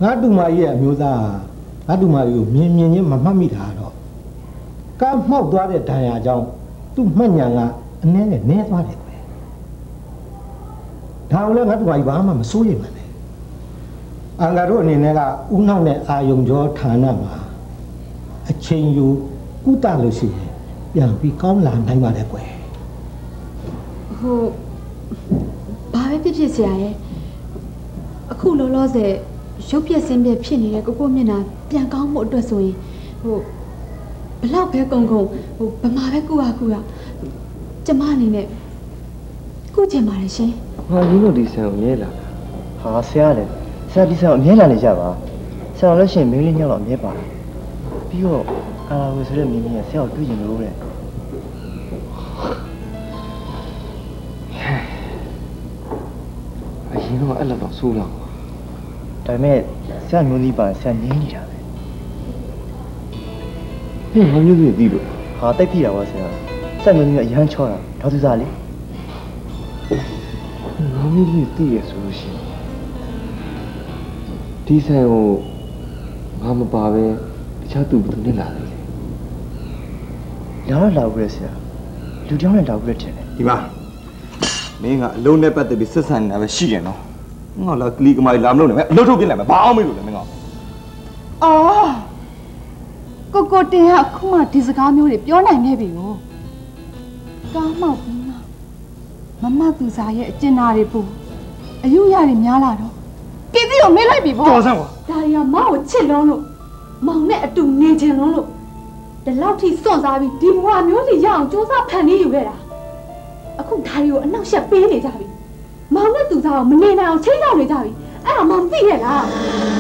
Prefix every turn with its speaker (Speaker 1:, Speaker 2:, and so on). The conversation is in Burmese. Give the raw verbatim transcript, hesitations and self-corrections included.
Speaker 1: ငါတူမကြီးရဲ့အမျိုးသားငါတူမကြီးကိုမြင်မြင်ချင်းမမှတ်မိတာတော့ကားမှောက်သွားတဲ့ဒဏ်ရာကြောင့်သူ့မှတ်ညာကအနည်းနဲ့နဲသွားတယ်ပဲဒါကိုလည်းငါတူမကြီးဘာမှမစိုးရိမ်ပါနဲ့အင်္ဂါတို့အနေနဲ့ကဥနောက်နဲ့အာယုံကျော်ဌာနမှာအချိန်ယူကုသလို့ရှိရင်ပြန်ပြီးကောင်းလာနိုင်ပါတယ်ကွယ်
Speaker 2: ဟိုဘာပဲဖြစ်ဖြစ်ဆရာရဲ့အခုလောလောဆယ်ရုပ်ပြက်ဆင်းပြက်ဖြစ်နေတဲ့ကိုကိုမျက်နှာပြန်ကောင်းမှုအတွက်ဆိုရင်ဟိုဘလောက်ပဲကုံကုံဟိုဗမာပဲကူပါကူရကျမအနေနဲ့ကုချင်ပါတယ်ရှင်
Speaker 3: ဟာရင်းတို့ဒီဆန်ကိုမြဲလာ
Speaker 4: ဟာဆရာလေဆရာဒီဆန်ကိုအမြဲလာနေကြပါဆရာလို့ရှိရင်မင်းလေးညောက်တော့အမြဲပါပြီးတော့ကာလာဝယ်ဆိုတဲ့မိမိကဆရာကိုတွေ့ကျင်လို့တဲ့အ
Speaker 3: ရင်တော့အဲ့လိုတော့ဆိုးတော့
Speaker 4: ဒါပေမဲ့ဆရာမျိုးကြီးပါဆရာငင်းနေတာပဲ
Speaker 3: ဟင်းငါမျိုးကြီးသိလို့
Speaker 4: ဟာတိတ်ပြရပါဆရာဆရာမျိုးကြီးကအရန်ချောတာဒေါက်တာစားလေ
Speaker 3: ငါမျိုးကြီးသိရဆိုလို့ရှိရင်ဒီဆိုင်ကိုငါမပါပဲတခြားသူဘယ်သူနဲ့လာလဲ
Speaker 4: လာတော့လာဘူးလေဆရာလူတောင်းနဲ့လာဘူးလေထင်တယ်
Speaker 5: ဒီမှာမင်းကအလုံးနဲ့ပတ်သက်ပြီးဆက်ဆံနေတာပဲရှိတယ်နော်ငါလာကလီကမိုင်လာမလို့နေမယ်အလုပ်ထုတ်ပြလိုက်မယ်ဘာအောင်မေးလို့လဲမင်းက
Speaker 6: အော်ကိုကိုတင်ကအခုမှဒီစကားမျိုးတွေပြောနိုင်ခဲ့ပြီကိုကားမောက်ပြီးမှမမသူစားရဲ့အကျဉ်းသားတွေပူအယူရတွေများလာတော့ကီတီကိုမေးလိုက်ပြီပေါ့
Speaker 5: တော်ဆန်းကွာ
Speaker 2: ဒါရီကမောင်ကိုချစ်လုံးလို့မောင်နဲ့အတူနေချင်လုံးလို့ဒီလောက်ထိစွန့်စားပြီးဒီဘဝမျိုးစီရအောင်စူးစမ်းဖန်တီးယူခဲ့တာအခုဒါရီကိုအနောက်ရှက်ပေးနေကြပြီမောင်နဲ့သူစားကိုမနေနိုင်အောင်ချိန်ချောက်နေကြပြီအဲ့ဒါမောင်သိရလား